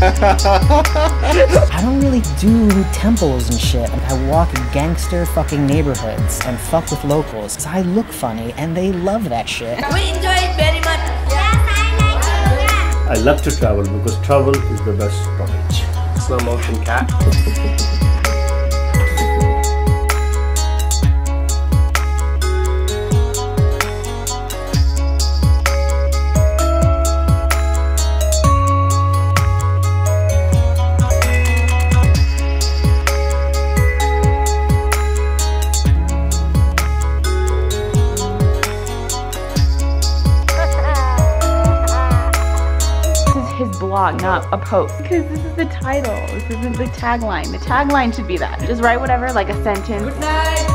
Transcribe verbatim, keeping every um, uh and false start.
I don't really do temples and shit. I walk gangster fucking neighborhoods and fuck with locals. So I look funny and they love that shit. We enjoy it very much. Yes, I like it. Yeah. I love to travel because travel is the best knowledge. Slow motion cat. His blog, not a post, because this is the title. This isn't the tagline. The tagline should be that. Just write whatever, like a sentence. Good night.